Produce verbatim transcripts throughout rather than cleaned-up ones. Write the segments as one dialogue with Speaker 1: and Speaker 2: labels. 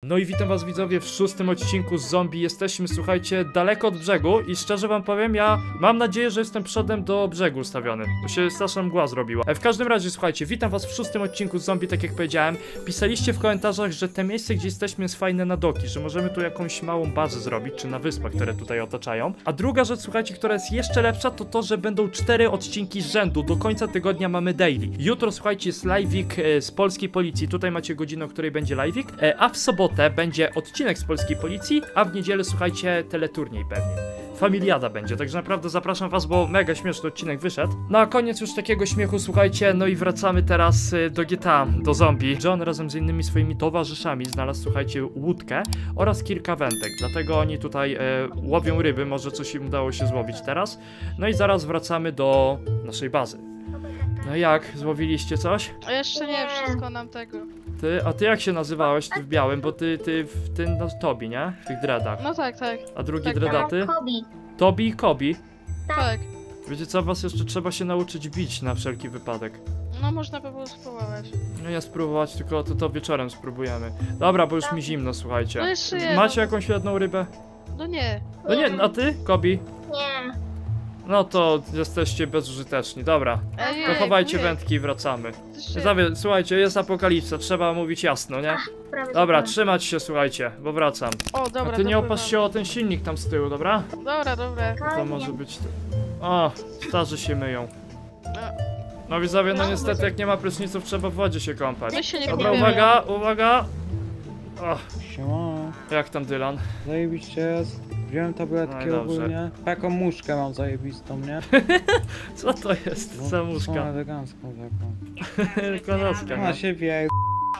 Speaker 1: No i witam was widzowie w szóstym odcinku z zombie. Jesteśmy, słuchajcie, daleko od brzegu i szczerze wam powiem, ja mam nadzieję, że jestem przodem do brzegu ustawiony, bo się straszna mgła zrobiła. W każdym razie, słuchajcie, witam was w szóstym odcinku z zombie, tak jak powiedziałem. Pisaliście w komentarzach, że te miejsce, gdzie jesteśmy, jest fajne na doki, że możemy tu jakąś małą bazę zrobić, czy na wyspach, które tutaj otaczają. A druga rzecz, słuchajcie, która jest jeszcze lepsza, to to, że będą cztery odcinki z rzędu. Do końca tygodnia mamy daily. Jutro, słuchajcie, jest live'ik e, z polskiej policji. Tutaj macie godzinę, o której będzie live'ik. E, a w sobotę będzie odcinek z polskiej policji, a w niedzielę, słuchajcie, teleturniej pewnie. Familiada będzie, także naprawdę zapraszam was, bo mega śmieszny odcinek wyszedł. No a koniec już takiego śmiechu, słuchajcie, no i wracamy teraz y, do G T A, do zombie. John razem z innymi swoimi towarzyszami znalazł, słuchajcie, łódkę oraz kilka wędek, dlatego oni tutaj y, łowią ryby, może coś im udało się złowić teraz. No i zaraz wracamy do naszej bazy. No jak, złowiliście coś?
Speaker 2: A jeszcze nie, wszystko nam tego.
Speaker 1: Ty, a ty jak się nazywałeś, ty w białym, bo ty, ty w tym, no, Tobi, nie? W tych dreadach.
Speaker 2: No tak, tak.
Speaker 1: A drugi
Speaker 2: tak,
Speaker 1: dreadaty?
Speaker 3: Kobi.
Speaker 1: Tobi i Kobi.
Speaker 2: Tak.
Speaker 1: Wiecie co, was jeszcze trzeba się nauczyć bić na wszelki wypadek.
Speaker 2: No można by było spróbować.
Speaker 1: No ja spróbować, tylko to, to wieczorem spróbujemy. Dobra, bo już mi zimno, słuchajcie.
Speaker 2: No jeszcze jedno.
Speaker 1: Macie jakąś jedną rybę?
Speaker 2: No nie.
Speaker 1: No nie, a ty, Kobi?
Speaker 3: Nie.
Speaker 1: No to jesteście bezużyteczni, dobra.
Speaker 2: Ej,
Speaker 1: To
Speaker 2: ej,
Speaker 1: chowajcie
Speaker 2: ojej.
Speaker 1: wędki i wracamy.
Speaker 2: Jeszcze-
Speaker 1: Zawie, słuchajcie, jest apokalipsa, trzeba mówić jasno, nie?
Speaker 3: Prawie
Speaker 1: Dobra,
Speaker 3: zapomniałam.
Speaker 1: trzymać się, słuchajcie, bo wracam.
Speaker 2: O, dobra,
Speaker 1: A ty nie
Speaker 2: dobra,
Speaker 1: opasz się o ten silnik tam z tyłu, dobra?
Speaker 2: Dobra, dobra.
Speaker 1: To może być... O, starzy się myją. No widzowie, no niestety jak nie ma pryszniców, trzeba w wodzie się kąpać.
Speaker 2: My się nie
Speaker 1: Dobra,
Speaker 2: powiemy.
Speaker 1: uwaga, uwaga! O,
Speaker 4: Siema,
Speaker 1: jak tam Dylan?
Speaker 4: zajebiście jest. Wziąłem tabletki
Speaker 1: No i dobrze.
Speaker 4: ogólnie. Taką muszkę mam zajebistą, nie?
Speaker 1: Co to jest za
Speaker 4: Są
Speaker 1: muszka?
Speaker 4: elegancką taką.
Speaker 1: Konowska,
Speaker 4: Ona
Speaker 1: no.
Speaker 4: się wie.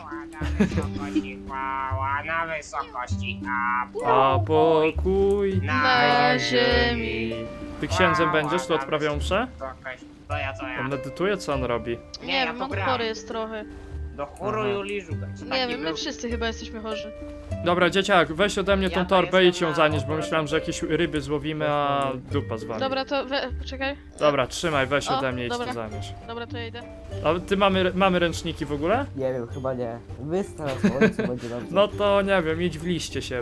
Speaker 5: Chwała na wysokości,
Speaker 1: A pokój
Speaker 2: Na ziemi.
Speaker 1: Ty księdzem będziesz, tu odprawiał mszę?
Speaker 5: To ja co ja?
Speaker 1: On medytuje, co on robi?
Speaker 2: Nie
Speaker 5: ja
Speaker 2: wiem,
Speaker 5: to
Speaker 2: on
Speaker 5: gram.
Speaker 2: chory jest trochę.
Speaker 5: Do chóru
Speaker 1: Aha.
Speaker 5: Julii Żugać.
Speaker 2: Nie wiem, my wszyscy chyba jesteśmy chorzy.
Speaker 1: Dobra, dzieciak, weź ode mnie
Speaker 5: Ja
Speaker 1: tą
Speaker 5: to
Speaker 1: torbę i
Speaker 5: jestem
Speaker 1: ją
Speaker 5: na
Speaker 1: zanieś, bo
Speaker 5: obronie.
Speaker 1: myślałem, że jakieś ryby złowimy, a dupa z wami.
Speaker 2: Dobra, to we... poczekaj.
Speaker 1: Dobra, trzymaj, weź
Speaker 2: O,
Speaker 1: ode mnie i to
Speaker 2: dobra.
Speaker 1: zanieś.
Speaker 2: Dobra, to ja idę.
Speaker 1: A ty mamy, mamy ręczniki w ogóle?
Speaker 6: Nie wiem, chyba nie. Wystarcz, ojcu będzie dobrze.
Speaker 1: No to nie wiem, idź w liście się.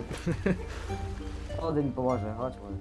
Speaker 6: Ody mi pomoże, chodź może.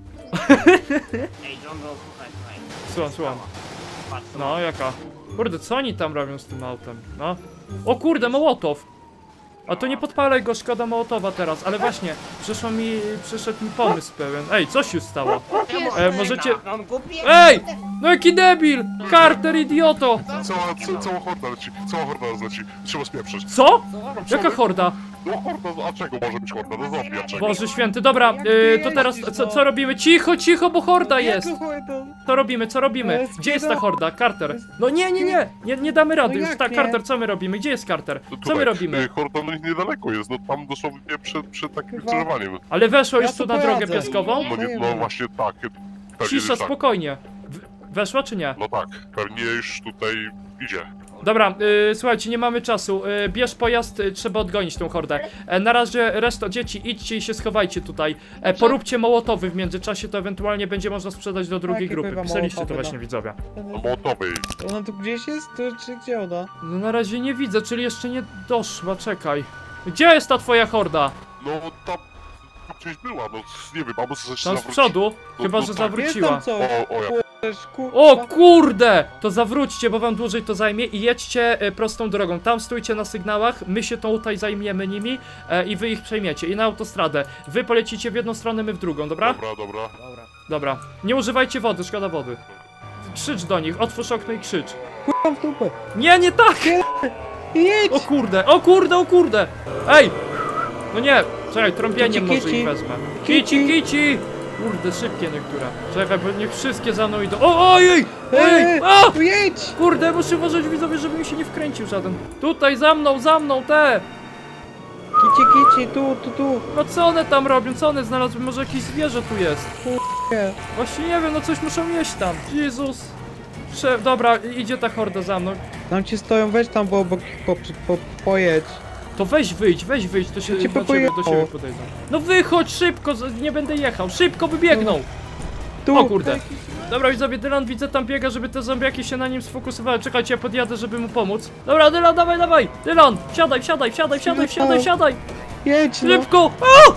Speaker 5: Ej, John, no słuchaj, słuchaj.
Speaker 1: Słucham, słucham.
Speaker 5: Patrz, tu
Speaker 1: No, jaka? Kurde, co oni tam robią z tym autem? No. O kurde, Mołotow! A to nie podpalaj go, szkoda Mołotowa teraz, ale właśnie, przyszło mi, przyszedł mi pomysł pełen. Ej, co się stało? E, możecie...
Speaker 5: On głupi jest.
Speaker 1: Ej! No jaki debil! Carter, idioto!
Speaker 7: Cała, ca, cała horda leci, cała horda leci. Trzeba spieprzyć.
Speaker 1: Co? Jaka horda?
Speaker 7: No horda, a czego może być horda? No zombie, a czego?
Speaker 1: Boże święty, dobra, y, to teraz co, co robimy? Cicho, cicho, bo horda jest! Co robimy, co robimy? Gdzie jest ta horda? Carter? No nie, nie, nie, nie, nie damy rady
Speaker 4: No
Speaker 1: już,
Speaker 4: jak
Speaker 1: tak,
Speaker 4: nie?
Speaker 1: Carter, co my robimy? Gdzie jest Carter?
Speaker 7: No
Speaker 1: Co
Speaker 7: tutaj,
Speaker 1: my robimy?
Speaker 7: y, Horda no niedaleko jest, no tam dosłownie przed, przed takim skrzyżowaniem.
Speaker 1: Ale weszło już
Speaker 4: Ja
Speaker 1: tu
Speaker 4: tu
Speaker 1: na drogę
Speaker 4: poradzę.
Speaker 1: piaskową?
Speaker 7: No, nie, no właśnie tak. Pewnie,
Speaker 1: Cisza,
Speaker 7: że tak.
Speaker 1: spokojnie. W- Weszła czy nie?
Speaker 7: No tak, pewnie już tutaj idzie.
Speaker 1: Dobra, y, słuchajcie, nie mamy czasu. Y, bierz pojazd, y, trzeba odgonić tą hordę. E, na razie reszta dzieci, idźcie i się schowajcie tutaj. E, poróbcie mołotowy w międzyczasie, to ewentualnie będzie można sprzedać do drugiej
Speaker 4: Jakie
Speaker 1: grupy.
Speaker 4: kurwa
Speaker 1: Pisaliście to
Speaker 4: mołotowy,
Speaker 1: właśnie
Speaker 4: no?
Speaker 1: widzowie.
Speaker 7: No mołotowej.
Speaker 4: Ona tu gdzieś jest? Tu, czy gdzie ona?
Speaker 1: No na razie nie widzę, czyli jeszcze nie doszła, czekaj. Gdzie jest ta twoja horda?
Speaker 7: No tam, tam gdzieś była, no nie wiem, albo coś
Speaker 1: Tam z przodu? Chyba, że
Speaker 7: tak.
Speaker 1: zawróciła.
Speaker 4: Jest tam
Speaker 7: O,
Speaker 4: coś.
Speaker 7: o ja.
Speaker 4: Też, kur...
Speaker 1: O kurde! To zawróćcie, bo wam dłużej to zajmie i jedźcie e, prostą drogą. Tam stójcie na sygnałach, my się tutaj zajmiemy nimi e, i wy ich przejmiecie. I na autostradę. Wy polecicie w jedną stronę, my w drugą, dobra?
Speaker 7: Dobra, dobra.
Speaker 1: Dobra. Nie używajcie wody, szkoda wody. Krzycz do nich, otwórz okno i krzycz.
Speaker 4: Kurwa w dupę.
Speaker 1: Nie, nie tak!
Speaker 4: Jedź!
Speaker 1: O kurde, o kurde, o kurde! Ej! No nie, czekaj, trąbieniem
Speaker 4: Kici,
Speaker 1: może
Speaker 4: kici.
Speaker 1: ich wezmę. Kici, kici! Kurde, szybkie niektóre. Czekaj, bo niech wszystkie za mną idą. O, ojej! Ojej!
Speaker 4: Ej,
Speaker 1: A!
Speaker 4: tu jedź!
Speaker 1: Kurde, muszę uważać widzowie, żeby mi się nie wkręcił żaden. Tutaj, za mną, za mną, te!
Speaker 4: Kici, kici, tu, tu, tu.
Speaker 1: No co one tam robią? Co one znalazły? Może jakieś zwierzę tu jest?
Speaker 4: Nie.
Speaker 1: Właśnie nie wiem, no coś muszą jeść tam. Jezus. Prze Dobra, idzie ta horda za mną.
Speaker 4: Tam ci stoją, weź tam po, po, po, po, pojedź.
Speaker 1: To weź wyjdź, weź wyjdź, to się
Speaker 4: Ja cię
Speaker 1: do ciebie, do
Speaker 4: pojechało.
Speaker 1: siebie podejdą. No wychodź szybko, z- nie będę jechał, szybko wybiegną!
Speaker 4: Tu.
Speaker 1: O kurde. Dobra widzowie, Dylan widzę tam biega, żeby te zombiaki się na nim sfokusowały. Czekajcie, ja podjadę, żeby mu pomóc. Dobra, Dylan, dawaj, dawaj! Dylan, wsiadaj, wsiadaj, wsiadaj, wsiadaj, wsiadaj, wsiadaj!
Speaker 4: Jedź no.
Speaker 1: Szybko! O!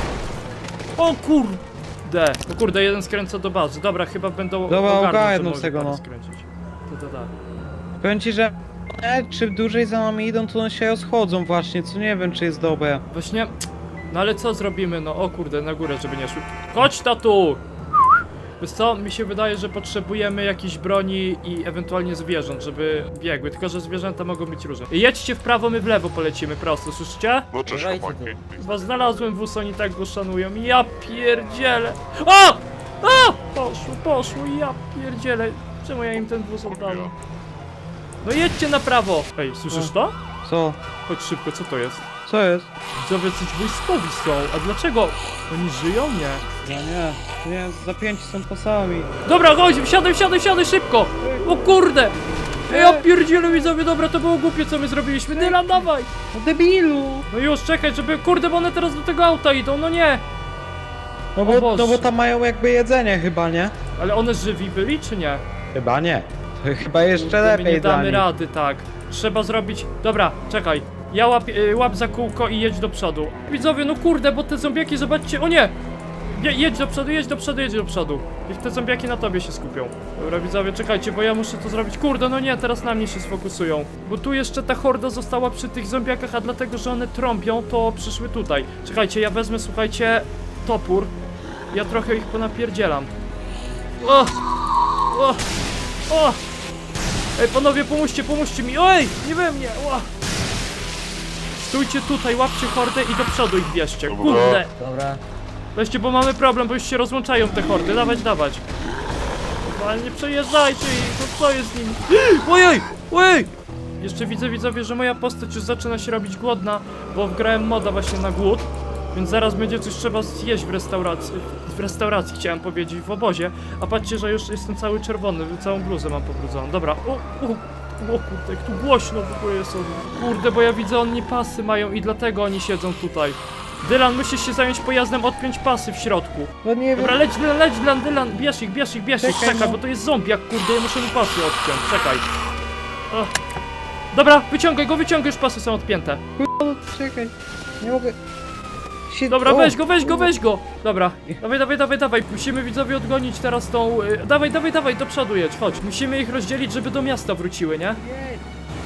Speaker 1: O kurde! O kurde, jeden skręca do bazy. Dobra, chyba będą
Speaker 4: Dobra,
Speaker 1: ogarnąć, że
Speaker 4: ogarną
Speaker 1: może
Speaker 4: z tego,
Speaker 1: tak
Speaker 4: no.
Speaker 1: skręcić. To, to, tak.
Speaker 4: Powiem ci, że e, czy dłużej za nami idą, to one się rozchodzą właśnie, co nie wiem, czy jest dobre.
Speaker 1: Właśnie... No ale co zrobimy? No o kurde, na górę, żeby nie szły. Chodź tatu! Wiesz co, mi się wydaje, że potrzebujemy jakiejś broni i ewentualnie zwierząt, żeby biegły, tylko że zwierzęta mogą być różne. Jedźcie w prawo, my w lewo polecimy prosto, słyszycie?
Speaker 7: No cześć
Speaker 6: Dawajcie
Speaker 7: chłopaki.
Speaker 1: Bo znalazłem wóz, oni tak go szanują. Ja pierdzielę. O! O! Poszło, poszło, ja pierdzielę. Czemu ja im ten wóz oddałem? No jedźcie na prawo. Ej, słyszysz to?
Speaker 4: Co?
Speaker 1: Chodź szybko, co to jest?
Speaker 4: Co jest?
Speaker 1: Widzowie, coś wojskowi są. A dlaczego? Oni żyją? Nie.
Speaker 4: Ja nie. Nie, zapięci są pasami.
Speaker 1: Dobra, chodź, wsiadaj, wsiadaj, wsiadaj szybko! O kurde! Ej, ja pierdzielę widzowie, dobra, to było głupie co my zrobiliśmy. Dylan, dawaj!
Speaker 4: No debilu!
Speaker 1: No już, czekaj, żeby... Kurde, bo one teraz do tego auta idą, no nie!
Speaker 4: No
Speaker 1: O
Speaker 4: bo,
Speaker 1: Boże.
Speaker 4: no bo tam mają jakby jedzenie chyba, nie?
Speaker 1: Ale one żywi byli, czy nie?
Speaker 4: Chyba nie. To chyba jeszcze
Speaker 1: Kurde, my
Speaker 4: lepiej
Speaker 1: nie
Speaker 4: dla
Speaker 1: damy
Speaker 4: nich.
Speaker 1: rady, tak. Trzeba zrobić... Dobra, czekaj. Ja łap, y, łap za kółko i jedź do przodu. Widzowie, no kurde, bo te zombiaki, zobaczcie... O nie! Je, jedź do przodu, jedź do przodu, jedź do przodu. Niech te zombiaki na tobie się skupią. Dobra, widzowie, czekajcie, bo ja muszę to zrobić. Kurde, no nie, teraz na mnie się sfokusują. Bo tu jeszcze ta horda została przy tych zombiakach, a dlatego, że one trąbią, to przyszły tutaj. Czekajcie, ja wezmę, słuchajcie, topór. Ja trochę ich ponapierdzielam. O! O! O! Ej, panowie, pomóżcie, pomóżcie mi. Oj, nie we mnie. O! Stójcie tutaj, łapcie hordę i do przodu ich bierzcie.
Speaker 7: Dobra.
Speaker 1: Kurde.
Speaker 6: Dobra.
Speaker 1: Weźcie, bo mamy problem, bo już się rozłączają te hordy. Dawać, dawać. Chyba nie przejeżdżajcie ich, no co jest z nimi? Ojej! Ojej! Jeszcze widzę, widzowie, że moja postać już zaczyna się robić głodna, bo wgrałem moda właśnie na głód. Więc zaraz będzie coś trzeba zjeść w restauracji. W restauracji chciałem powiedzieć, w obozie. A patrzcie, że już jestem cały czerwony, całą bluzę mam pobrudzoną. Dobra, o, o, o kurde, jak tu głośno w ogóle jest. Kurde, bo ja widzę, oni pasy mają i dlatego oni siedzą tutaj. Dylan, musisz się zająć pojazdem, odpiąć pasy w środku.
Speaker 4: No nie wiem.
Speaker 1: Dobra, leć, Dylan, leć, Dylan, Dylan, bierz ich, bierz ich, bierz ich,
Speaker 4: Czekaj,
Speaker 1: czekaj,
Speaker 4: no.
Speaker 1: bo to jest zombiak, kurde, ja muszę mu pasy odpiąć, czekaj. O. Dobra, wyciągaj go, wyciągaj, już pasy są odpięte.
Speaker 4: No, czekaj. Nie mogę. Się...
Speaker 1: Dobra,
Speaker 4: o,
Speaker 1: weź go, weź go, weź go! Dobra, dawaj, dawaj, dawaj, dawaj, musimy widzowie odgonić teraz tą... Y, dawaj, dawaj, dawaj, do przodu jedź, chodź. Musimy ich rozdzielić, żeby do miasta wróciły, nie?
Speaker 4: Jedź,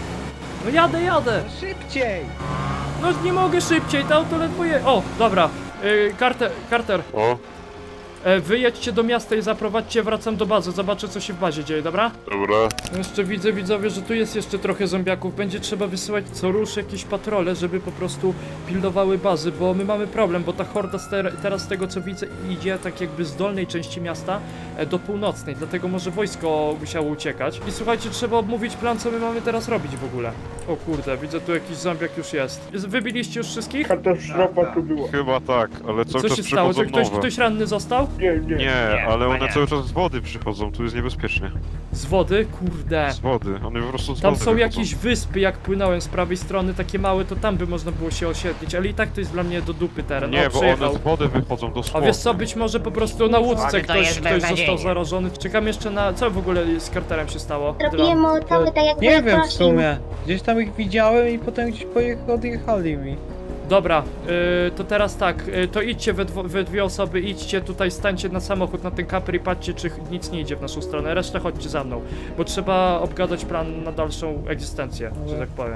Speaker 1: No jadę, jadę!
Speaker 4: szybciej!
Speaker 1: No nie mogę szybciej, to auto ledwo je... O, dobra, y, Carter, Carter,
Speaker 7: O,
Speaker 1: e, wyjedźcie do miasta i zaprowadźcie, wracam do bazy, zobaczę co się w bazie dzieje, dobra?
Speaker 7: dobra.
Speaker 1: Jeszcze widzę, widzowie, że tu jest jeszcze trochę zombiaków. Będzie trzeba wysyłać co rusz jakieś patrole, żeby po prostu pilnowały bazy, bo my mamy problem, bo ta horda z ter teraz z tego co widzę idzie tak jakby z dolnej części miasta e, do północnej, dlatego może wojsko musiało uciekać. I słuchajcie, trzeba obmówić plan, co my mamy teraz robić w ogóle. O kurde, widzę tu jakiś zombiak już jest. jest wybiliście już wszystkich?
Speaker 3: Katastrofa tu była.
Speaker 7: Chyba tak, ale cały
Speaker 1: Co
Speaker 7: czas
Speaker 1: się stało?
Speaker 7: przychodzą
Speaker 1: Czy ktoś,
Speaker 7: nowe.
Speaker 1: ktoś ranny został?
Speaker 3: Nie, nie.
Speaker 7: Nie, ale one
Speaker 5: nie.
Speaker 7: cały czas z wody przychodzą, tu jest niebezpiecznie.
Speaker 1: Z wody? Kurde.
Speaker 7: Z wody, one po prostu z
Speaker 1: Tam
Speaker 7: wody
Speaker 1: są
Speaker 7: wychodzą.
Speaker 1: jakieś wyspy, jak płynąłem z prawej strony, takie małe, to tam by można było się osiedlić, ale i tak to jest dla mnie do dupy teren.
Speaker 7: Nie,
Speaker 1: O,
Speaker 7: bo
Speaker 1: przyjechał.
Speaker 7: one z wody wychodzą
Speaker 1: A
Speaker 7: dosłownie.
Speaker 1: wiesz co, być może po prostu na łódce
Speaker 5: Ale to
Speaker 1: ktoś,
Speaker 5: jest
Speaker 1: ktoś został
Speaker 5: beznadziejnie.
Speaker 1: zarażony. Czekam jeszcze na... Co w ogóle z Carterem się stało?
Speaker 8: Robiłem mołotowy tak jak
Speaker 4: Nie wiem w
Speaker 8: prosił.
Speaker 4: sumie. Gdzieś tam ich widziałem i potem gdzieś pojech- odjechali mi.
Speaker 1: Dobra, yy, to teraz tak, yy, to idźcie we, dwo, we dwie osoby, idźcie tutaj, stańcie na samochód, na ten kamper i patrzcie, czy nic nie idzie w naszą stronę, resztę chodźcie za mną, bo trzeba obgadać plan na dalszą egzystencję, że tak powiem.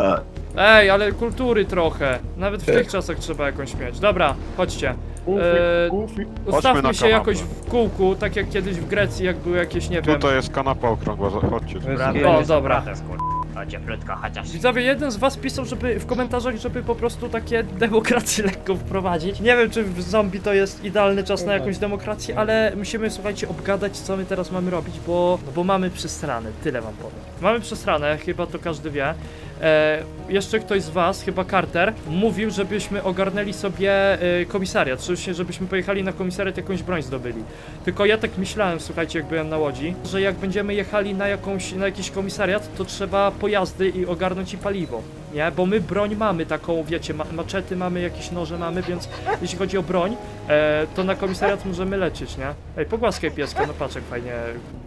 Speaker 1: Ej, ale kultury trochę, nawet w tych czasach trzeba jakąś mieć. Dobra, chodźcie.
Speaker 3: Goofy,
Speaker 1: Eee,
Speaker 3: goofy.
Speaker 1: Ustawmy
Speaker 7: na
Speaker 1: się
Speaker 7: kanapę.
Speaker 1: jakoś w kółku, tak jak kiedyś w Grecji, jak były jakieś, nie wiem...
Speaker 7: Tutaj jest kanapa okrągła, za- chodźcie.
Speaker 4: Bez
Speaker 1: No,
Speaker 4: gier.
Speaker 1: dobra.
Speaker 5: Cieplutko chociaż.
Speaker 1: Widzowie, jeden z was pisał, żeby w komentarzach, żeby po prostu takie demokracje lekko wprowadzić. Nie wiem, czy w zombie to jest idealny czas na jakąś demokrację, ale musimy, słuchajcie, obgadać, co my teraz mamy robić, bo, no bo mamy przesrane, tyle wam powiem. Mamy przesrane, chyba to każdy wie. E, jeszcze ktoś z was, chyba Carter, mówił, żebyśmy ogarnęli sobie e, komisariat, czyli żebyśmy pojechali na komisariat, jakąś broń zdobyli. Tylko ja tak myślałem, słuchajcie, jak byłem na łodzi, że jak będziemy jechali na, jakąś, na jakiś komisariat, to trzeba pojazdy i ogarnąć i paliwo, nie? Bo my broń mamy taką, wiecie, ma maczety mamy, jakieś noże mamy, więc jeśli chodzi o broń, e, to na komisariat możemy lecieć, nie? Ej, pogłaskaj pieska, no patrz jak fajnie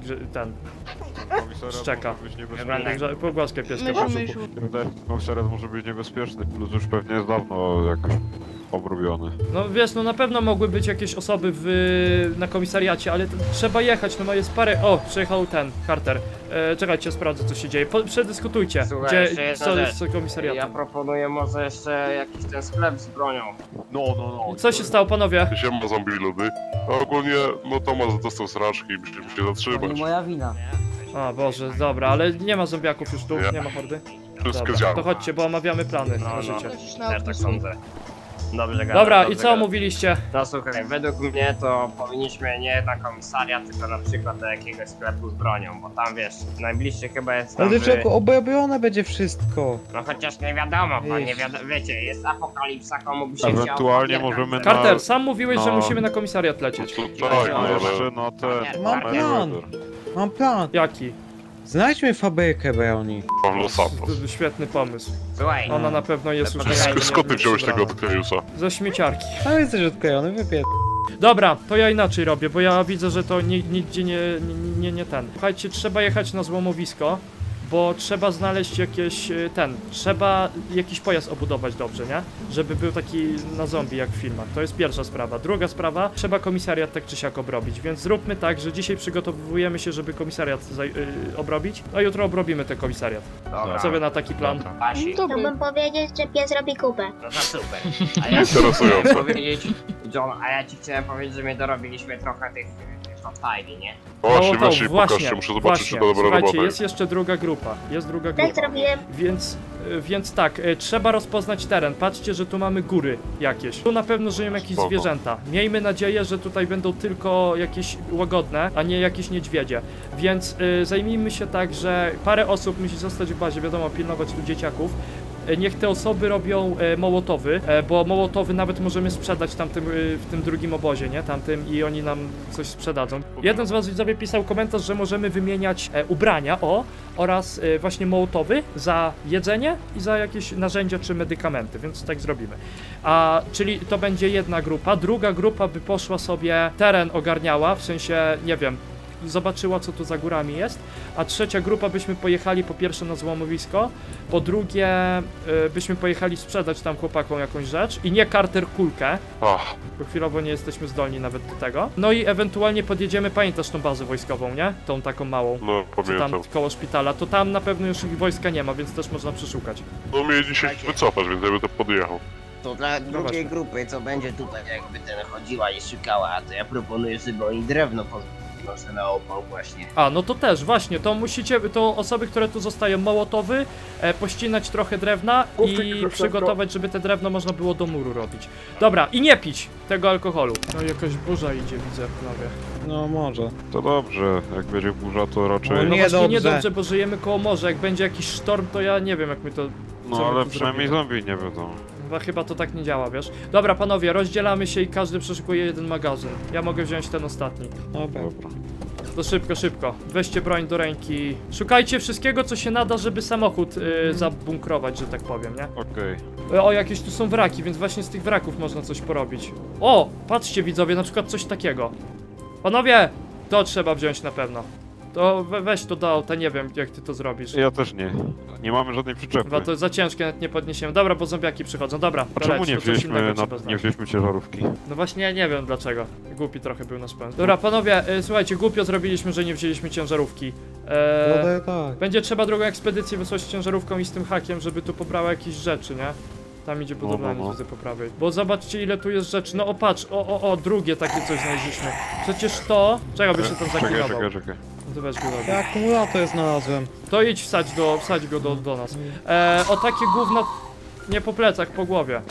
Speaker 1: grze- ten,
Speaker 3: Komisariat
Speaker 1: szczeka.
Speaker 3: może być niebezpieczny.
Speaker 5: Wygląda-
Speaker 1: Także pogłaskaj pieska,
Speaker 2: Mysiu,
Speaker 1: proszę.
Speaker 2: mysiu.
Speaker 3: Wydaje mi się, że komisariat może być niebezpieczny. Plus już pewnie jest dawno jak obrobiony.
Speaker 1: No wiesz, no na pewno mogły być jakieś osoby w, na komisariacie, ale to trzeba jechać, no jest parę... O, przyjechał ten, Carter. E, czekajcie, sprawdzę co się dzieje. Po, przedyskutujcie,
Speaker 5: Słuchaj, jeszcze
Speaker 1: gdzie,
Speaker 5: jedna
Speaker 1: co
Speaker 5: rzecz.
Speaker 1: jest z komisariatem.
Speaker 5: Ja proponuję może jeszcze jakiś ten sklep z bronią.
Speaker 3: No, no, no.
Speaker 1: Co się stało, panowie?
Speaker 7: Siema zombie ludy. A ogólnie, no Tomasz dostał sraczki i musimy się
Speaker 6: To nie
Speaker 7: zatrzymać.
Speaker 6: moja wina.
Speaker 1: A, Boże, dobra, ale nie ma zombiaków już tu,
Speaker 7: Nie.
Speaker 1: nie ma hordy.
Speaker 7: Wszystko
Speaker 1: Dobra,
Speaker 7: działa.
Speaker 1: to chodźcie, bo omawiamy plany
Speaker 5: No,
Speaker 1: na
Speaker 5: no.
Speaker 1: życie.
Speaker 2: Lecisz na
Speaker 5: Też tak
Speaker 2: autobus.
Speaker 5: sądzę. Dobrze gada,
Speaker 1: Dobra,
Speaker 5: dobrze
Speaker 1: i co
Speaker 5: gada.
Speaker 1: mówiliście?
Speaker 5: No słuchaj, według mnie to powinniśmy nie na komisariat, tylko na przykład do jakiegoś sklepu z bronią, bo tam wiesz, najbliższy chyba jest tam,
Speaker 4: Ale
Speaker 5: że...
Speaker 4: czego, obrobione będzie wszystko.
Speaker 5: No chociaż nie wiadomo, bo nie
Speaker 4: Wiesz.
Speaker 5: wiadomo, wiecie, jest apokalipsa, komu by się chciało
Speaker 3: Ewentualnie
Speaker 5: pobierać.
Speaker 3: możemy na...
Speaker 1: Carter, sam mówiłeś, że
Speaker 3: no.
Speaker 1: musimy na komisariat lecieć.
Speaker 7: To
Speaker 3: No,
Speaker 7: czekaj,
Speaker 3: no
Speaker 7: ale...
Speaker 3: jeszcze na ten...
Speaker 4: Mam plan. Mam plan.
Speaker 1: Jaki?
Speaker 4: Znajdźmy fabrykę broni.
Speaker 7: Pawlo Santos.
Speaker 1: To świetny pomysł.
Speaker 5: Słuchaj,
Speaker 1: Ona na pewno jest już...
Speaker 5: Poczekaj,
Speaker 1: nie-
Speaker 7: Skąd ty
Speaker 1: nie
Speaker 7: wziąłeś tego
Speaker 1: przybrana.
Speaker 7: od Kariusa?
Speaker 1: Ze śmieciarki.
Speaker 4: Tam jesteś odklejony, wypierd...
Speaker 1: Dobra, to ja inaczej robię, bo ja widzę, że to ni- nigdzie nie, nie, nie, nie ten. Słuchajcie, trzeba jechać na złomowisko, bo trzeba znaleźć jakieś y, ten, trzeba jakiś pojazd obudować dobrze, nie? Żeby był taki na zombie jak w filmach. To jest pierwsza sprawa. Druga sprawa, trzeba komisariat tak czy siak obrobić, więc zróbmy tak, że dzisiaj przygotowujemy się, żeby komisariat zaj- y, obrobić, a jutro obrobimy ten komisariat.
Speaker 5: dobra.
Speaker 1: Co wy na taki plan?
Speaker 5: Asi,
Speaker 2: Dobry.
Speaker 8: Chciałbym powiedzieć, że pies robi kupę.
Speaker 5: no to super. A ja
Speaker 7: Interesujące.
Speaker 5: chciałem powiedzieć, John, a ja ci chciałem powiedzieć, że my dorobiliśmy trochę tych, tych fajli, nie?
Speaker 7: Właśnie,
Speaker 1: to,
Speaker 7: weź i pokażcie, muszę zobaczyć,
Speaker 1: właśnie.
Speaker 7: czy to dobra
Speaker 1: Słuchajcie,
Speaker 7: robota
Speaker 1: jest jeszcze druga grupa, jest druga
Speaker 8: Tak
Speaker 1: grupa.
Speaker 8: zrobiłem.
Speaker 1: Więc, y, więc tak, y, trzeba rozpoznać teren. Patrzcie, że tu mamy góry jakieś. Tu na pewno żyją jakieś
Speaker 7: Spoko.
Speaker 1: zwierzęta. Miejmy nadzieję, że tutaj będą tylko jakieś łagodne, a nie jakieś niedźwiedzie. Więc y, zajmijmy się tak, że parę osób musi zostać w bazie, wiadomo, pilnować tu dzieciaków. Y, Niech te osoby robią e, mołotowy, e, bo mołotowy nawet możemy sprzedać tamtym, y, w tym drugim obozie, nie? Tamtym i oni nam coś sprzedadzą. Jeden z was widzowie pisał komentarz, że możemy wymieniać e, ubrania, o, oraz e, właśnie mołotowy za jedzenie i za jakieś narzędzia czy medykamenty, więc tak zrobimy. A, czyli to będzie jedna grupa, druga grupa by poszła sobie, teren ogarniała, w sensie, nie wiem, zobaczyła co tu za górami jest, a trzecia grupa byśmy pojechali po pierwsze na złomowisko, po drugie y, byśmy pojechali sprzedać tam chłopakom jakąś rzecz i nie Carter kulkę,
Speaker 7: Ach,
Speaker 1: bo chwilowo nie jesteśmy zdolni nawet do tego. No i ewentualnie podjedziemy, pamiętasz tą bazę wojskową, nie? Tą taką małą,
Speaker 7: no
Speaker 1: co tam
Speaker 7: pamiętam.
Speaker 1: koło szpitala, to tam na pewno już ich wojska nie ma, więc też można przeszukać.
Speaker 7: No mnie dzisiaj wycofać, więc ja bym to podjechał.
Speaker 5: To dla drugiej
Speaker 1: właśnie.
Speaker 5: grupy, co będzie tutaj jakby ten chodziła i szukała, to ja proponuję, żeby oni drewno pozwolili na opał właśnie.
Speaker 1: A, no to też, właśnie, to musicie, to osoby, które tu zostają, mołotowy, e, pościnać trochę drewna i przygotować, żeby te drewno można było do muru robić. Dobra, i nie pić tego alkoholu. No jakaś burza idzie, widzę w prawie.
Speaker 4: No może.
Speaker 3: To dobrze, jak będzie burza, to raczej...
Speaker 4: No
Speaker 1: No
Speaker 4: nie
Speaker 1: właśnie
Speaker 4: dobrze.
Speaker 1: niedobrze, bo żyjemy koło morza, jak będzie jakiś sztorm, to ja nie wiem jak my to... co
Speaker 3: No
Speaker 1: my
Speaker 3: ale
Speaker 1: tu
Speaker 3: przynajmniej
Speaker 1: zrobimy.
Speaker 3: zombie nie wiedzą.
Speaker 1: Chyba, chyba to tak nie działa, wiesz? Dobra, panowie, rozdzielamy się i każdy przeszukuje jeden magazyn. Ja mogę wziąć ten ostatni.
Speaker 4: Dobra.
Speaker 3: Dobra.
Speaker 1: To szybko, szybko. Weźcie broń do ręki. Szukajcie wszystkiego, co się nada, żeby samochód y, zabunkrować, że tak powiem, nie?
Speaker 3: Okej.
Speaker 1: E, O, jakieś tu są wraki, więc właśnie z tych wraków można coś porobić. O, patrzcie widzowie, na przykład coś takiego. Panowie, to trzeba wziąć na pewno. To we, weź to do auta, nie wiem jak ty to zrobisz.
Speaker 3: Ja też nie. Nie mamy żadnej przyczepy.
Speaker 1: Chyba to za ciężkie, nawet nie podniesiemy. Dobra, bo zombiaki przychodzą, dobra.
Speaker 3: A
Speaker 1: to
Speaker 3: czemu
Speaker 1: leć,
Speaker 3: nie
Speaker 1: to coś
Speaker 3: wzięliśmy,
Speaker 1: innego
Speaker 3: na,
Speaker 1: trzeba
Speaker 3: nie
Speaker 1: znaleźć.
Speaker 3: wzięliśmy ciężarówki?
Speaker 1: No właśnie, ja nie wiem dlaczego. Głupi trochę był nasz plan. Dobra, panowie, y, słuchajcie, głupio zrobiliśmy, że nie wzięliśmy ciężarówki.
Speaker 4: No
Speaker 1: Eee,
Speaker 4: tak, tak.
Speaker 1: będzie trzeba drugą ekspedycję wysłać z ciężarówką i z tym hakiem, żeby tu pobrała jakieś rzeczy, nie? Tam idzie budowlanie,
Speaker 3: no, no.
Speaker 1: widzę po prawej. Bo zobaczcie ile tu jest rzeczy. No o patrz, o, o, o, drugie takie coś znaleźliśmy. Przecież to... Czego by się tam
Speaker 3: Czekaj,
Speaker 1: zaklinował?
Speaker 3: czekaj, czekaj.
Speaker 1: No to weź go robię.
Speaker 4: Ja akumulator znalazłem.
Speaker 1: To idź wsadź go, wsadź go do, do nas. E, o takie gówno... Nie po plecach, po głowie.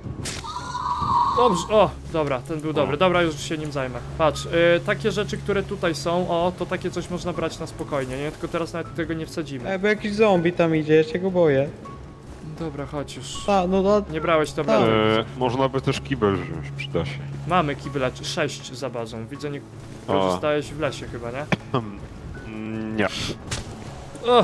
Speaker 1: Dobrze, o, dobra, ten był dobry, dobra, już się nim zajmę. Patrz, y, takie rzeczy, które tutaj są, o, to takie coś można brać na spokojnie, nie? Tylko teraz nawet tego nie wsadzimy.
Speaker 4: E, bo jakiś zombie tam idzie, ja się go boję.
Speaker 1: Dobra, chodź już.
Speaker 4: A, no no,
Speaker 1: Nie brałeś to
Speaker 4: Tak.
Speaker 1: brałem.
Speaker 3: E, można by też kibel wziąć, przyda się.
Speaker 1: Mamy kibyle, sześć za bazą. Widzę, nie
Speaker 3: A.
Speaker 1: korzystałeś w lesie chyba, nie?
Speaker 3: Hmm, mm, nie.
Speaker 1: O!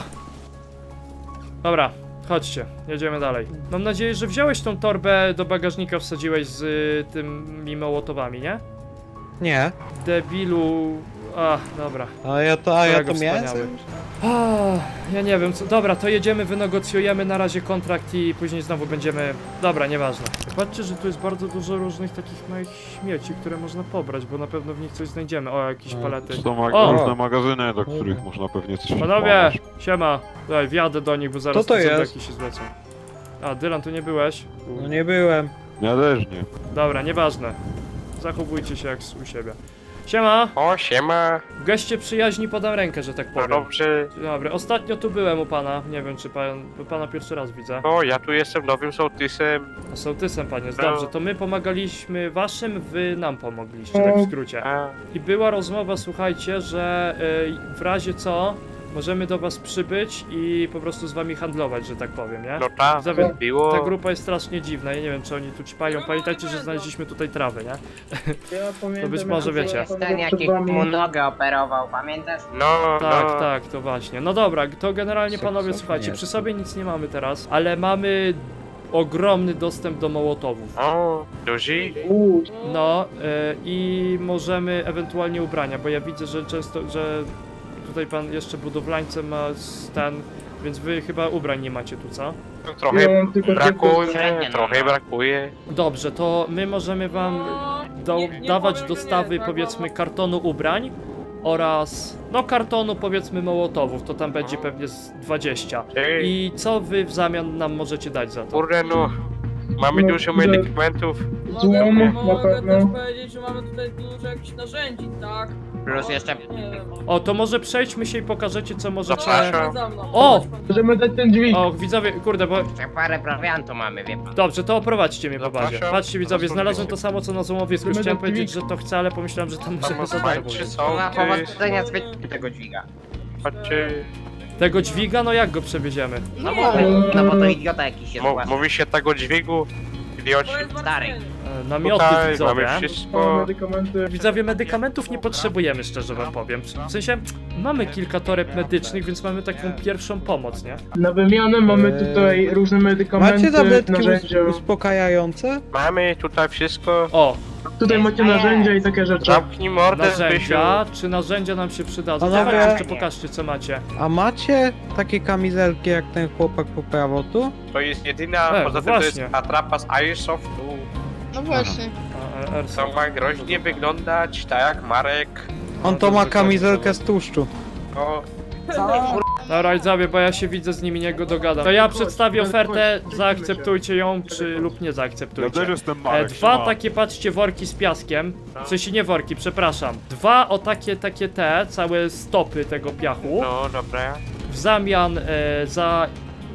Speaker 1: Dobra, chodźcie, jedziemy dalej. Mam nadzieję, że wziąłeś tą torbę do bagażnika, wsadziłeś z y, tymi mołotowami, nie?
Speaker 4: nie.
Speaker 1: Debilu... A, dobra.
Speaker 4: A ja to, a ja
Speaker 1: Kolego
Speaker 4: to miałem?
Speaker 1: wspaniały. A, ja nie wiem, co... Dobra, to jedziemy, wynegocjujemy na razie kontrakt i później znowu będziemy... Dobra, nieważne. Patrzcie, że tu jest bardzo dużo różnych takich małych śmieci, które można pobrać, bo na pewno w nich coś znajdziemy. O, jakieś
Speaker 4: A,
Speaker 1: palety.
Speaker 3: Są ma
Speaker 1: O!
Speaker 3: różne magazyny, do których można pewnie coś
Speaker 1: Panowie,
Speaker 3: wkładać.
Speaker 1: siema. Daj, wjadę do nich, bo zaraz
Speaker 4: to
Speaker 1: te
Speaker 4: jest?
Speaker 1: zombiaki się zlecą. A, Dylan, tu nie byłeś?
Speaker 4: No nie byłem.
Speaker 3: Ja też nie.
Speaker 1: Dobra, nieważne. Zachowujcie się jak u siebie. Siema!
Speaker 9: O, siema.
Speaker 1: W geście przyjaźni podam rękę, że tak
Speaker 9: No
Speaker 1: powiem.
Speaker 9: dobrze.
Speaker 1: Dobra, ostatnio tu byłem u pana. Nie wiem, czy pan, pana pierwszy raz widzę.
Speaker 9: O, ja tu jestem nowym sołtysem.
Speaker 1: A sołtysem pan jest.
Speaker 9: No.
Speaker 1: Dobrze, to my pomagaliśmy waszym, wy nam pomogliście, tak w skrócie.
Speaker 9: A,
Speaker 1: I była rozmowa, słuchajcie, że y, w razie co możemy do was przybyć i po prostu z wami handlować, że tak powiem, nie?
Speaker 9: no tak,
Speaker 1: Widzowie,
Speaker 9: było.
Speaker 1: Ta grupa jest strasznie dziwna, ja nie wiem, czy oni tu ćpają. Pamiętajcie, że znaleźliśmy tutaj trawę, nie? To być może wiecie.
Speaker 5: Ten jaki mu nogę operował, pamiętasz?
Speaker 9: No,
Speaker 1: Tak,
Speaker 9: no.
Speaker 1: tak, to właśnie. No dobra, to generalnie
Speaker 4: Sok,
Speaker 1: panowie,
Speaker 4: sok,
Speaker 1: słuchajcie,
Speaker 4: nie.
Speaker 1: przy sobie nic nie mamy teraz, ale mamy ogromny dostęp do mołotowów.
Speaker 9: O, duży?
Speaker 1: No y, i możemy ewentualnie ubrania, bo ja widzę, że często, że tutaj pan jeszcze budowlańcem ma stan, więc wy chyba ubrań nie macie tu, co?
Speaker 9: Trochę brakuje,
Speaker 5: Średnio, no.
Speaker 9: trochę brakuje.
Speaker 1: Dobrze, to my możemy wam do, dawać dostawy, powiedzmy, kartonu ubrań oraz, no, kartonu, powiedzmy, mołotowów, to tam będzie pewnie z dwadzieścia.
Speaker 9: Ej,
Speaker 1: I co wy w zamian nam możecie dać za to?
Speaker 9: kurde no. Mamy dużo medykamentów.
Speaker 10: Złom, na pewno. Mogę też powiedzieć, że mamy tutaj dużo jakichś narzędzi, tak?
Speaker 5: Plus jeszcze...
Speaker 10: Nie wiem.
Speaker 1: O, to może przejdźmy się i pokażecie, co możecie...
Speaker 9: Zapraszam.
Speaker 10: Za mną.
Speaker 1: O!
Speaker 10: Chodź pan. Możemy dać ten dźwig.
Speaker 1: O, widzowie, kurde, bo...
Speaker 5: Jeszcze parę prowiantu mamy, wie pan.
Speaker 1: Dobrze, to oprowadźcie mnie po bazie.
Speaker 9: Zapraszam.
Speaker 1: Patrzcie, widzowie,
Speaker 9: Zapraszam.
Speaker 1: znalazłem to samo, co na złomowisku. Już chciałem powiedzieć, że to chcę, ale pomyślałem, że tam możemy za darmo.
Speaker 9: Czy
Speaker 1: powiedzieć.
Speaker 5: To na
Speaker 9: sołtys?
Speaker 5: powodzenia zbyt tego dźwiga.
Speaker 9: Patrzcie.
Speaker 1: Tego dźwiga, no jak go przewieziemy?
Speaker 5: No mówię, no bo to idiota jakiś jest
Speaker 9: Mo-
Speaker 5: właśnie.
Speaker 9: mówi się tego dźwigu. Idioci.
Speaker 10: To jest
Speaker 5: Stary.
Speaker 10: martwienie.
Speaker 1: E, namioty,
Speaker 9: Tutaj
Speaker 1: widzowie.
Speaker 9: mamy wszystko.
Speaker 10: Medykamenty.
Speaker 1: Widzowie, medykamentów nie potrzebujemy, szczerze wam powiem. W sensie, mamy kilka toreb medycznych, więc mamy taką pierwszą pomoc, nie?
Speaker 10: Na wymianę mamy
Speaker 4: Eee,
Speaker 10: tutaj różne medykamenty,
Speaker 4: Macie tabletki
Speaker 10: narzędzia.
Speaker 4: us uspokajające?
Speaker 9: Mamy tutaj wszystko.
Speaker 1: O,
Speaker 10: Tutaj macie narzędzia i takie rzeczy.
Speaker 9: Zamknij mordę, Zbysiu.
Speaker 1: narzędzia. Czy narzędzia nam się przydadzą?
Speaker 4: Panowie-
Speaker 1: Dawajcie, jeszcze pokażcie, co macie.
Speaker 4: A macie takie kamizelki jak ten chłopak po prawo tu?
Speaker 9: To jest jedyna,
Speaker 1: E,
Speaker 9: poza tym to jest
Speaker 1: właśnie.
Speaker 9: atrapa z Airsoftu.
Speaker 2: No właśnie.
Speaker 1: A, e,
Speaker 9: To ma groźnie wyglądać, tak jak Marek.
Speaker 4: On to ma kamizelkę z tłuszczu.
Speaker 9: O,
Speaker 6: Co?
Speaker 1: Dobra, widzowie, bo ja się widzę z nimi, nie go dogadam. To ja przedstawię ofertę, zaakceptujcie ją, czy lub nie
Speaker 7: Ja
Speaker 1: zaakceptujcie.
Speaker 7: też jestem
Speaker 1: E,
Speaker 7: Marek,
Speaker 1: dwa
Speaker 7: siema.
Speaker 1: takie, patrzcie, worki z piaskiem. W sensie nie worki, przepraszam. Dwa o takie, takie te, całe stopy tego piachu.
Speaker 9: no dobra.
Speaker 1: W zamian e, za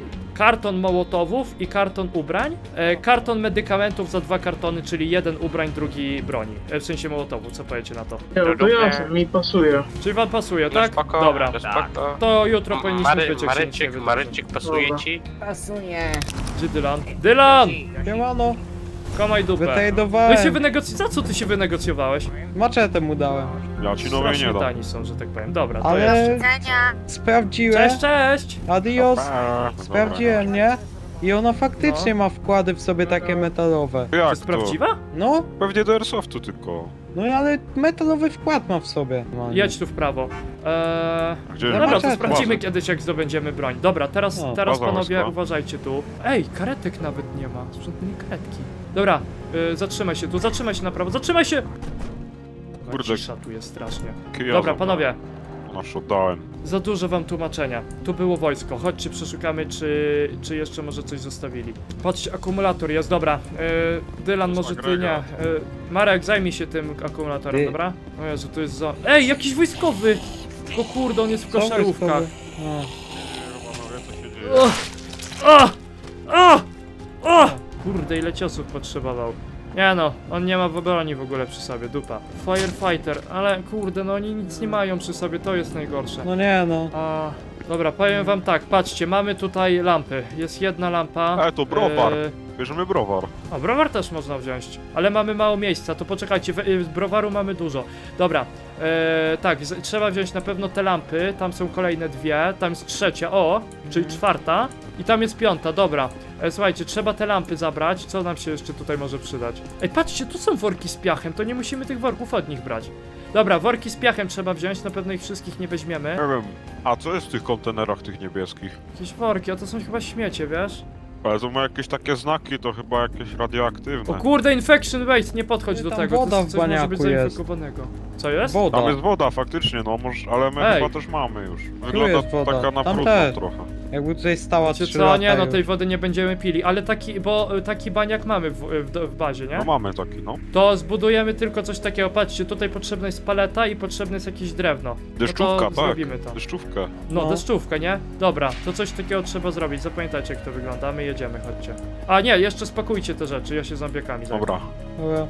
Speaker 1: karton mołotowów i karton ubrań. E, karton medykamentów za dwa kartony, czyli jeden ubrań, drugi broni. E, w sensie mołotowu, co powiecie na to?
Speaker 10: Nie, no to
Speaker 9: Dobra.
Speaker 10: jasne, mi pasuje.
Speaker 1: Czyli wam pasuje,
Speaker 9: No
Speaker 1: tak?
Speaker 9: spoko,
Speaker 1: Dobra.
Speaker 9: no spoko.
Speaker 1: To jutro powinniśmy
Speaker 9: Mary,
Speaker 1: być, jak się nic nie
Speaker 9: Mareczek,
Speaker 1: wydarzy.
Speaker 9: Mareczek, pasuje
Speaker 10: Dobra.
Speaker 9: ci?
Speaker 6: Pasuje.
Speaker 1: Gdzie Dylan? Dylan!
Speaker 4: Siemano,
Speaker 1: Komaj dupę. No i się
Speaker 4: wytrajdowałem.
Speaker 1: wynegoc... Za co ty się wynegocjowałeś?
Speaker 4: Maczetę mu dałem.
Speaker 7: Ja ci nowej
Speaker 1: Strasznie
Speaker 7: nie dam.
Speaker 1: tani są, że tak powiem. Dobra, to
Speaker 4: Ale
Speaker 1: jeszcze.
Speaker 4: sprawdziłem.
Speaker 1: Cześć, cześć!
Speaker 4: Adios.
Speaker 3: A,
Speaker 4: Sprawdziłem, nie? I ona faktycznie ma wkłady w sobie takie metalowe.
Speaker 1: To
Speaker 7: Jak
Speaker 1: jest
Speaker 7: to?
Speaker 1: prawdziwa?
Speaker 4: No,
Speaker 7: Pewnie do Airsoftu tylko.
Speaker 4: no ale metalowy wkład ma w sobie.
Speaker 1: Jedź tu w prawo. Eee...
Speaker 7: Gdzie?
Speaker 1: No dobra, to
Speaker 4: Maczetę.
Speaker 1: sprawdzimy
Speaker 7: Bazę.
Speaker 1: kiedyś, jak zdobędziemy broń. Dobra, teraz,
Speaker 4: No.
Speaker 1: teraz
Speaker 7: Baza
Speaker 1: panowie,
Speaker 7: morska.
Speaker 1: uważajcie tu. Ej, karetek nawet nie ma. Sprzątnęli karetki. Dobra, y, zatrzymaj się tu, zatrzymaj się na prawo, zatrzymaj się!
Speaker 7: Kurde.
Speaker 1: Cisza tu jest strasznie.
Speaker 7: Kija
Speaker 1: Dobra,
Speaker 7: zabrałem.
Speaker 1: panowie,
Speaker 7: Masz oddałem.
Speaker 1: za dużo wam tłumaczenia. Tu było wojsko, chodźcie przeszukamy, czy, czy jeszcze może coś zostawili. Patrzcie, akumulator jest, dobra. Yy, Dylan,
Speaker 7: To jest
Speaker 1: może ty nie.
Speaker 7: McGregor.
Speaker 1: Yy, Marek, zajmij się tym akumulatorem,
Speaker 4: Ty.
Speaker 1: dobra? O Jezu, to jest za... Ej, jakiś wojskowy! O kurde, on jest w
Speaker 4: Co
Speaker 1: koszarówkach.
Speaker 4: wojskowy? No.
Speaker 7: Panowie, co się dzieje?
Speaker 1: O! O! O! O! Kurde, ile ciosów potrzebował. Nie no, on nie ma broni w ogóle przy sobie, dupa. Firefighter, ale kurde, no oni nic nie mają przy sobie, to jest najgorsze.
Speaker 4: No nie no.
Speaker 1: A, dobra, powiem wam tak, patrzcie, mamy tutaj lampy. Jest jedna lampa.
Speaker 7: E, to browar.
Speaker 1: e,
Speaker 3: Bierzemy browar.
Speaker 1: O, browar też można wziąć, ale mamy mało miejsca, to poczekajcie, we- y, browaru mamy dużo. Dobra, e, tak, z- trzeba wziąć na pewno te lampy, tam są kolejne dwie, tam jest trzecia, o, czyli czwarta i tam jest piąta, dobra. E, słuchajcie, trzeba te lampy zabrać, co nam się jeszcze tutaj może przydać? Ej, patrzcie, tu są worki z piachem, to nie musimy tych worków od nich brać. Dobra, worki z piachem trzeba wziąć, na pewno ich wszystkich nie weźmiemy.
Speaker 3: Nie wiem, a co jest w tych kontenerach tych niebieskich?
Speaker 1: Jakieś worki, a to są chyba śmiecie, wiesz?
Speaker 3: Ale to ma jakieś takie znaki, to chyba jakieś radioaktywne.
Speaker 1: O kurde, infection rate, nie podchodź
Speaker 4: Ej,
Speaker 1: do
Speaker 4: tam
Speaker 1: tego,
Speaker 4: woda
Speaker 1: to
Speaker 4: w
Speaker 1: jest, coś może być
Speaker 4: baniaku jest.
Speaker 1: zainfekowanego. Co jest?
Speaker 4: Woda.
Speaker 3: Tam jest woda faktycznie, no może, ale my
Speaker 1: Ej.
Speaker 3: chyba też mamy już. Wygląda
Speaker 4: jest woda.
Speaker 3: taka na
Speaker 4: Tam
Speaker 3: brudno
Speaker 4: też.
Speaker 3: trochę.
Speaker 4: Jakby tutaj stała
Speaker 1: Wiecie
Speaker 4: trzy
Speaker 1: co,
Speaker 4: lata
Speaker 1: nie no,
Speaker 4: już.
Speaker 1: tej wody nie będziemy pili, ale taki, bo y, taki baniak mamy w, w, w bazie, nie?
Speaker 3: No mamy taki, no.
Speaker 1: To zbudujemy tylko coś takiego, patrzcie, tutaj potrzebna jest paleta i potrzebne jest jakieś drewno.
Speaker 3: Deszczówka,
Speaker 1: no to
Speaker 3: tak.
Speaker 1: zrobimy to.
Speaker 3: Deszczówkę.
Speaker 1: No,
Speaker 4: No.
Speaker 1: deszczówkę, nie? Dobra, to coś takiego trzeba zrobić, zapamiętajcie jak to wygląda, my jedziemy, chodźcie. A nie, jeszcze spakujcie te rzeczy, ja się zombiakami zajmę.
Speaker 3: Dobra.
Speaker 4: Dobra.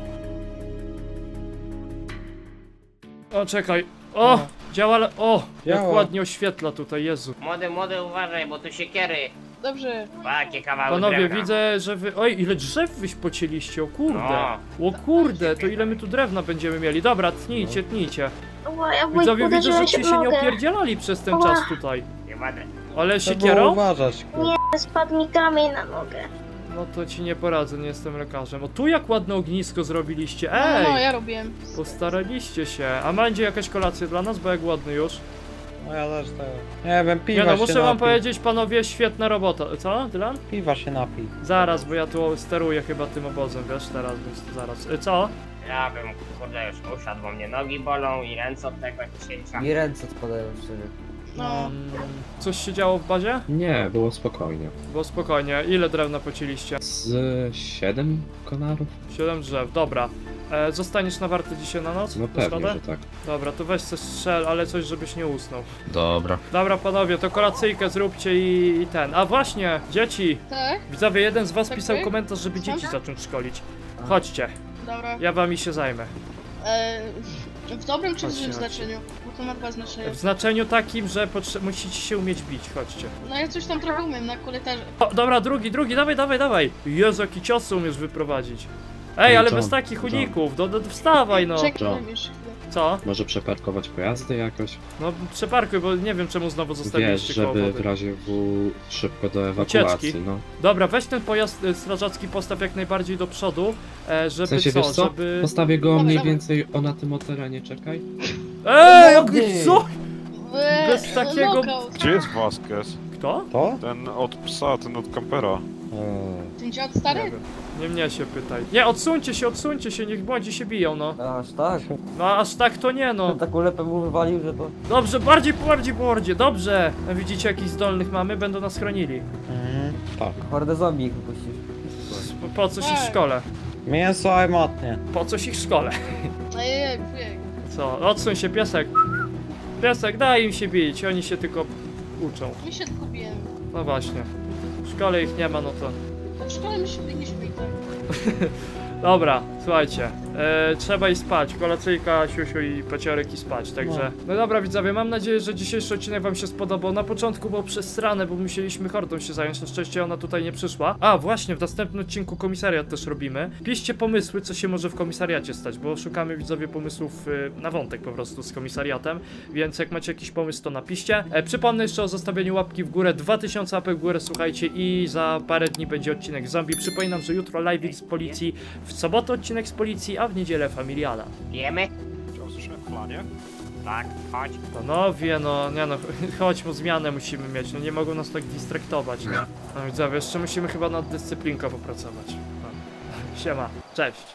Speaker 1: O, czekaj, o,
Speaker 4: No.
Speaker 1: działa, ale, o, jak
Speaker 4: Działa.
Speaker 1: ładnie oświetla tutaj, Jezu.
Speaker 5: Młody, młody, uważaj, bo tu siekiery.
Speaker 2: Dobrze.
Speaker 5: Takie kawały
Speaker 1: Panowie,
Speaker 5: drewna.
Speaker 1: widzę, że wy... Oj, ile drzew wyś pocieliście, o kurde. O kurde, to ile my tu drewna będziemy mieli. Dobra, tnijcie, tnijcie.
Speaker 8: Ła, ja wujku
Speaker 1: Widzowie, widzę,
Speaker 8: uderzyłem
Speaker 1: żeście
Speaker 8: się w
Speaker 1: się nie
Speaker 8: nogę.
Speaker 1: opierdzielali przez ten
Speaker 8: Ła.
Speaker 1: czas tutaj.
Speaker 5: Nie będę.
Speaker 1: Ale
Speaker 4: Trzeba było
Speaker 1: siekierą?
Speaker 4: uważać. kurde.
Speaker 8: Spadł mi kamień na nogę.
Speaker 1: No to ci nie poradzę, nie jestem lekarzem. O, tu jak ładne ognisko zrobiliście.
Speaker 2: No, no,
Speaker 1: Ej,
Speaker 2: ja robiłem.
Speaker 1: postaraliście się. A będzie jakaś kolacja dla nas, bo jak ładny już.
Speaker 4: No ja też tego. Nie wiem, piwa
Speaker 1: Nie no,
Speaker 4: się
Speaker 1: muszę wam
Speaker 4: napij.
Speaker 1: powiedzieć, panowie, świetna robota. Co, Dylan?
Speaker 4: Piwa się napij.
Speaker 1: Zaraz, bo ja tu steruję chyba tym obozem, wiesz, teraz, więc to zaraz. Y, Co?
Speaker 5: Ja bym, kurde, już usiadł, bo mnie nogi bolą i ręce od tego cięcia.
Speaker 6: Mi ręce spadają szczerze.
Speaker 2: No.
Speaker 1: Mm, coś się działo w bazie?
Speaker 11: Nie, było spokojnie.
Speaker 1: Bo spokojnie, ile drewna pociliście?
Speaker 11: Z siedem konarów?
Speaker 1: siedem drzew, dobra. E, zostaniesz na warty dzisiaj na noc?
Speaker 11: No
Speaker 1: Na
Speaker 11: pewnie,
Speaker 1: środę?
Speaker 11: że tak.
Speaker 1: Dobra, to weź coś strzel, ale coś, żebyś nie usnął.
Speaker 11: Dobra.
Speaker 1: Dobra, panowie, to kolacyjkę zróbcie i, i ten. A właśnie, dzieci!
Speaker 2: Tak?
Speaker 1: Widzowie, jeden z was
Speaker 2: Tak,
Speaker 1: pisał
Speaker 2: tak?
Speaker 1: komentarz, żeby dzieci
Speaker 2: Słucham?
Speaker 1: zacząć szkolić. Chodźcie,
Speaker 2: Dobra.
Speaker 1: ja wami się zajmę.
Speaker 2: E, w dobrym czy w
Speaker 1: Chodźcie,
Speaker 2: złym
Speaker 1: chodźcie.
Speaker 2: znaczeniu? Bo to ma dwa znaczenia.
Speaker 1: W znaczeniu takim, że potrze- musicie się umieć bić, chodźcie.
Speaker 2: No ja coś tam trochę umiem na korytarzu.
Speaker 1: O, dobra, drugi, drugi, dawaj, dawaj, dawaj! Jezu, jaki cios umiesz wyprowadzić. Ej, ale
Speaker 11: John,
Speaker 1: bez takich
Speaker 11: John.
Speaker 1: uników, do, do, wstawaj no!
Speaker 2: Czekaj,
Speaker 11: John.
Speaker 2: daj mi jeszcze chwilę.
Speaker 1: Co?
Speaker 11: Może przeparkować pojazdy jakoś?
Speaker 1: No przeparkuj, bo nie wiem czemu znowu
Speaker 11: Wiesz,
Speaker 1: zostawiliście koło
Speaker 11: żeby w
Speaker 1: wody.
Speaker 11: razie W szybko do ewakuacji,
Speaker 1: Ucieczki.
Speaker 11: no.
Speaker 1: Dobra, weź ten pojazd y, strażacki postaw jak najbardziej do przodu, e, żeby
Speaker 11: W sensie,
Speaker 1: co,
Speaker 11: wiesz co?
Speaker 1: żeby...
Speaker 11: Postawię go
Speaker 2: Dobra,
Speaker 11: mniej
Speaker 2: dobra.
Speaker 11: więcej o na tym o terenie, czekaj.
Speaker 1: Ej,
Speaker 6: Wody!
Speaker 1: jak- co?
Speaker 2: Eee,
Speaker 1: Bez takiego-
Speaker 2: knockout.
Speaker 3: Gdzie jest Vasquez?
Speaker 1: Kto?
Speaker 4: To?
Speaker 3: Ten od psa, ten od kampera.
Speaker 4: Eee.
Speaker 2: Ten dziad
Speaker 1: Nie
Speaker 2: stary?
Speaker 1: wiem. Nie mnie się pytaj. Nie, odsuńcie się, odsuńcie się, niech młodzi się biją, no.
Speaker 6: Aż tak?
Speaker 1: No aż tak to nie, no.
Speaker 6: Taką lepę mu wywalił, że to...
Speaker 1: Dobrze, bardziej, bardziej, bardziej, dobrze. No, widzicie, jakich zdolnych mamy, będą nas chronili.
Speaker 4: Mhm. Tak.
Speaker 6: Hordę zombie ich wypuścisz.
Speaker 1: Po, po coś ich
Speaker 2: Ej.
Speaker 1: szkole?
Speaker 4: Mięso armatnie.
Speaker 1: Po coś ich szkole?
Speaker 2: Ejej, wujek.
Speaker 1: Co? Odsuń się, piesek. Piesek, daj im się bić, oni się tylko uczą.
Speaker 2: My się zgubiłem.
Speaker 1: No właśnie. W szkole ich nie ma, no to...
Speaker 2: W szkole my się byliśmy i tak.
Speaker 1: Dobra, słuchajcie, e, trzeba iść spać, kolacyjka, siusiu i paciorek i spać, także... No dobra widzowie, mam nadzieję, że dzisiejszy odcinek wam się spodobał. Na początku było przesrane, bo musieliśmy hordą się zająć, na szczęście ona tutaj nie przyszła. A, właśnie, w następnym odcinku komisariat też robimy. Piszcie pomysły, co się może w komisariacie stać, bo szukamy widzowie pomysłów y, na wątek po prostu z komisariatem, więc jak macie jakiś pomysł, to napiszcie. E, przypomnę jeszcze o zostawieniu łapki w górę, dwa tysiące łapek w górę, słuchajcie, i za parę dni będzie odcinek zombie. Przypominam, że jutro live z policji, w sobotę odcinek z policji, a w niedzielę familiada.
Speaker 5: Wiemy?
Speaker 3: Czy usłyszałem w planie?
Speaker 5: Tak, chodź.
Speaker 1: Panowie, no, nie no, chodź, mu zmianę musimy mieć, no nie mogą nas tak distraktować, nie? No widzowie, jeszcze musimy chyba nad dyscyplinką popracować. No. Siema, cześć.